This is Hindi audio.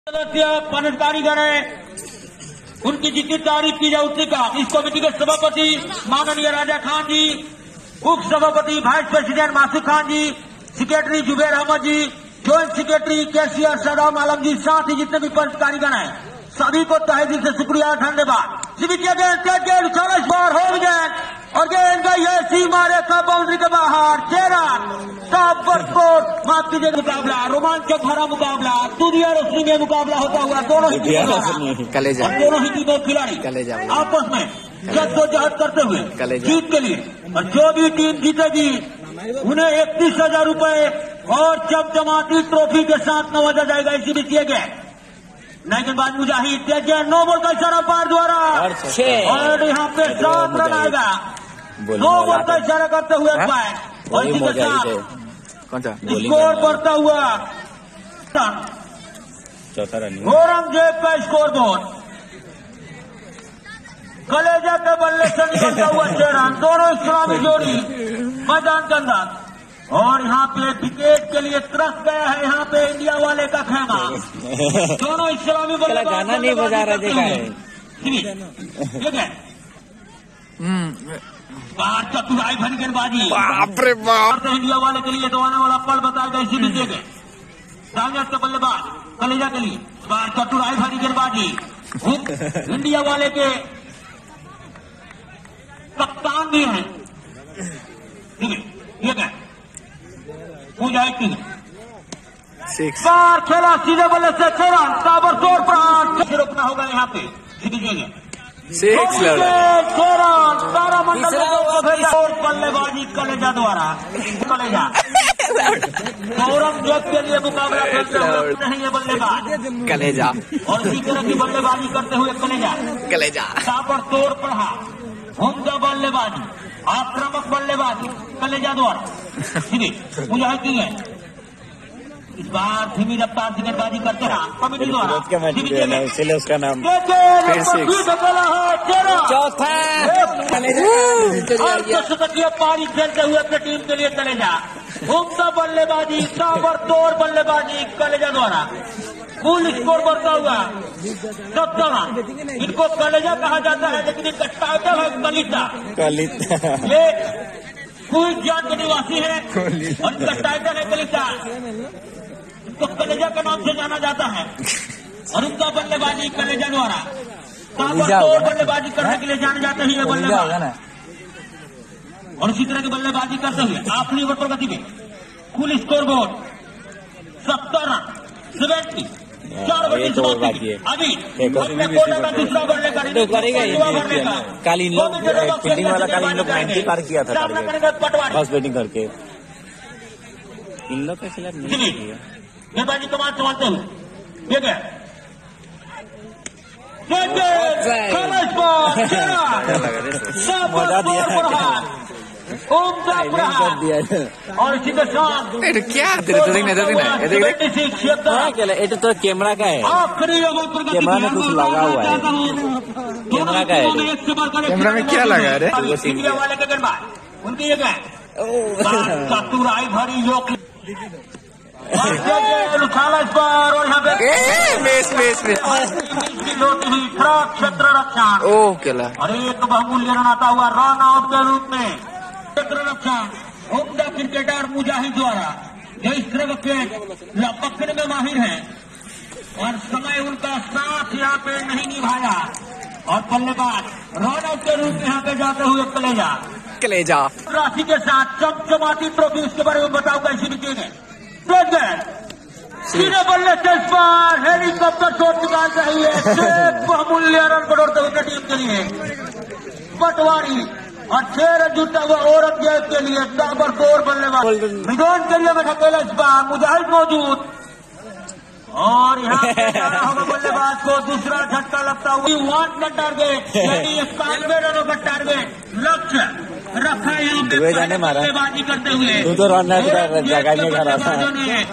पनट कारीगर है, उनकी जितनी तारीफ की जाए उतनी कम। इस कमेटी के सभापति माननीय राजा खान जी, उप सभापति vice president Masood Khan ji, secretary Zubair Ahmad ji, joint secretary cashier Saddam Alam ji, साथ ही जितने भी पंच कारीगर हैं सभी को तहे दिल से शुक्रिया धन्यवाद। हो गए और गेंद गई है सीमा रेखा बाउंड्री के बाहर। चेहरा माफ कीजिए, मुकाबला रोमांचक भरा मुकाबला, दुनिया रोशनी में मुकाबला होता हुआ दोनों ही टीमों खिलाड़ी आपस में जद्दोजहद करते हुए जीत के लिए। और जो भी टीम जीतेगी उन्हें 31,000 रुपए और चमचमाती ट्रॉफी के साथ नवाजा जाएगा। इसी भी किए गए नाइकबाज मुजाहिद तेज 9 बॉल का इशारा पार द्वारा और यहाँ पे 7 रन आएगा। 9 बॉल का इशारा करते हुए अंपायर और इसी के साथ स्कोर बढ़ता हुआ चौथा रन औरंगजेब का स्कोर बोर्ड कलेजा के बल्ले से निकलता हुआ 6 रन। दोनों इस्लामी जोड़ी मैदान के अंदर और यहाँ पे विकेट के लिए तरस गया है यहाँ पे इंडिया वाले का खेमा। दोनों इस्लामी बल्लेबाज गाना नहीं बजा रहा देखा है। ठीक है बाहर चतुराई भरी गेंदबाजी इंडिया वाले के लिए दौड़ने वाला पल बताया गया। इसी भी जगह दानियात के बल्लेबाज कलेजा के लिए बाहर चतुराई भरी गेंदबाजी इंडिया वाले के कप्तान भी हैं। ठीक है मुजाहिद बार खेला सीधे बल्ले से 6 रन ताबड़तोड़ पर रोकना होगा यहाँ पे। बल्लेबाजी कलेजा द्वारा कलेजा औरंगजेब के लिए मुकाबला नहीं है बल्लेबाज कलेजा और इसी तरह की बल्लेबाजी करते हुए कलेजा ताबड़तोड़ पर उनका बल्लेबाजी आक्रामक बल्लेबाजी कलेजा द्वारा मुजाहिद है। इस बार धीमी रफ्तार से गेंदबाजी करते रहा कमेटी द्वारा इसलिए उसका नाम चौथा पारी खेलते हुए अपने टीम के लिए कलेजा उनका बल्लेबाजी ताबड़तोड़ बल्लेबाजी कलेजा द्वारा कुल स्कोर बढ़ता हुआ 17 रन। इनको कलेजा कहा जाता है लेकिन इनका टाइटल है कलिता। ये कोई जान के निवासी है और इनका टाइटल है कलिता। इनको कलेजा के नाम से जाना जाता है और उनका बल्लेबाजी कलेजा द्वारा ताबड़तोड़ बल्लेबाजी करने के लिए जाने जाते हैं ये बल्लेबाज। और इसी तरह की बल्लेबाजी करते हुए आखिरी ओवर पर गति में कुल स्कोर बोर्ड 70 रन 70 4 अभी कोटा का दूसरा ओवर लेकर कल इन लोग फील्डिंग वाला कल इन लोग 90 पार किया था फर्स्ट बैटिंग करके। इन लोग का खिलाफ नहीं किया गेंदबाजी कमान संभालते हुए ठीक है मजा दिया और इसी के साथ क्या तो कैमरा का है आखिरी ओवर पर कैमरा में कुछ लगा हुआ है। कैमरा का है कैमरा में क्या लगा है इंडिया वाले के गेंदबाज उनकी जगह चतुराई भरी योग उछाला इस बार और यहाँ पे खराब क्षेत्र रक्षण और एक बहुमूल्य रन आता हुआ रन आउट के रूप में क्षेत्र रक्षण उम्दा क्रिकेटर मुजाहिद द्वारा जो इस तरह विकेट पकड़ने में माहिर है और समय उनका साथ यहाँ पे नहीं निभाया और बल्लेबाज रन आउट के रूप में यहाँ पे जाते हुए कलेजा राशि के साथ चमचमाती ट्रॉफी उसके बारे में बताओ कैसी भी है। सीधे बल्ले से इस बार हेलीकॉप्टर शॉट निकाल रही है बहुमूल्य रन बढ़ोतते हुए टीम के लिए पटवारी और 6 रन जुटा हुआ औरंगजेब के लिए ताबड़तोड़ बल्लेबाज मैदान के लिए ढकेला इस बार मुजाहिद मौजूद और यहाँ पे बल्लेबाज को दूसरा झटका लगता हुआ 1 का टारगेट यानी 91 रनों का टारगेट लक्ष्य रखा है यहाँ पे बल्लेबाजी करते हुए तो रन जगह नहीं कर रहा था